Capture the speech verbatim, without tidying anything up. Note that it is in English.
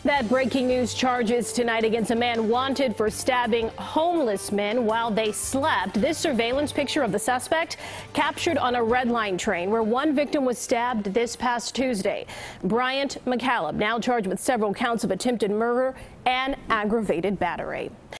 That breaking news charges tonight against a man wanted for stabbing homeless men while they slept. This surveillance picture of the suspect captured on a red line train where one victim was stabbed this past Tuesday. Bryant McCalip now charged with several counts of attempted murder and aggravated battery.